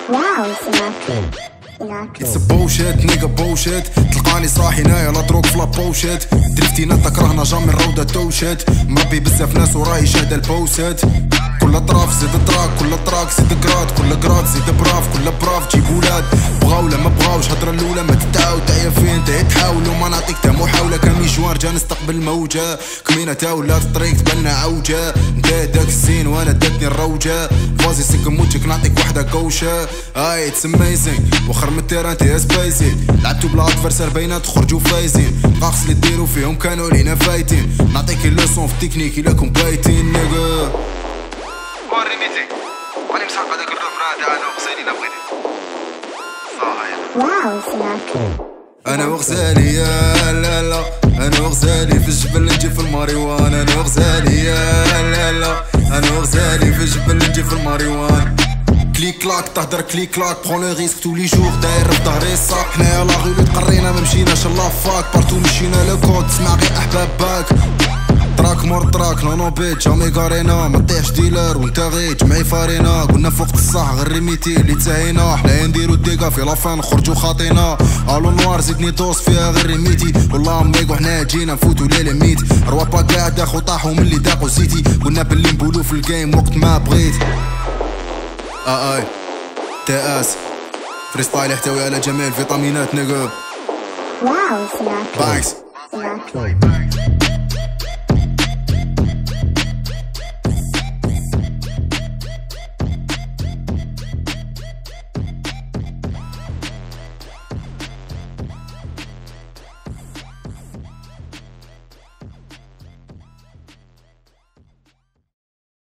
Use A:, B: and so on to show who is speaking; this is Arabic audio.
A: Wow, Sinatra.
B: It's a bullshit nigga bullshit. تلقاني صاحي نايا لا دروك فلا بوشيت. درفتينا تكرهنا جامي الروضة توشت. مربي بزاف ناس وراي شاهدة البوست. كل طراف زيد تراك، كل تراك زيد كرات، كل كرات زيد براف، كل براف جيب ولاد. بغاو ولا ما بغاوش هضرة الاولى ما تتعاود تعيا فين تا تحاولوا ما نعطيك تا محاولة كميشوار جا نستقبل الموجة. كمينة تا ولات الطريق تبنى عوجة. نتا داك الزين وانا داتني الروجة. فازي سيك موتك نعطيك وحدة كوشة. هاي اتس اميزينغ وخر من التيران تي سبايسي. لعبتو بلا ادفرسار باينة تخرجو فايزين. قاقص اللي ديرو فيهم كانوا لينا فايتين. نعطيك اللوسون في التكنيك الا كون بايتين نيغا. ورينيتي راني مسحق هذاك الرفرة تاع انا وغزالي لا بغيتي صاحي.
A: Wow, Sinatra.
B: انا وغزالي يا لا لا، انا وغزالي في الجبل نجي في الماريوان. انا وغزالي يا لا لا، انا وغزالي في الجبل نجي في الماريوان. كليك كلاك تهدر كليك كلاك برون لو ريسك تو لي جور داير في ظهري الساق. حنايا لا غيلو تقرينا ما مشيناش لا فاك بارتو مشينا لو كود تسمع غير احباب باك. تراك مور تراك نو بيت جامي كارينا ما طيحش ديلر وانت غير جمعي فارينا. قلنا فوق الصح غير ريميتي اللي تساهينا. حنايا نديرو الديكا في لافان نخرجو خاطينا. الو نوار زيدني دوس فيها غير ريميتي. والله ميكو حنا جينا نفوتو ليميت. روا با قاعد داخو طاحو ملي داقو زيتي. قلنا باللي نبولو في الجيم وقت ما بغيت. اي تاس فريستايل يحتوي على جميع الفيتامينات نيغا.
A: Wow, Sinatra.
B: باكس
A: Sinatra.